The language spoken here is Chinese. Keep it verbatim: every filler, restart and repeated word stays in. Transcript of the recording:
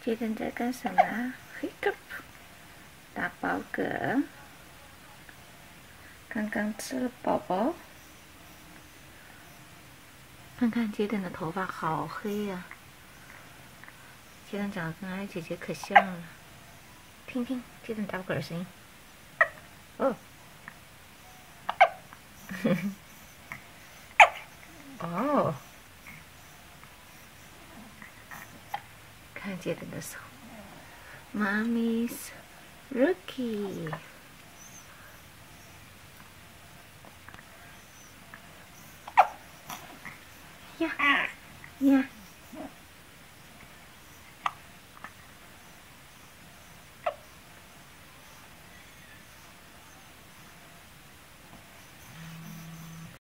杰登在干什么？嘿个，打饱嗝。刚刚吃了宝宝。看看杰登的头发好黑呀、啊！杰登长得跟艾姐姐可像了。听听杰登打饱嗝的声音。哦。哦。看杰登的手。Mommy's Rookie。呀呀。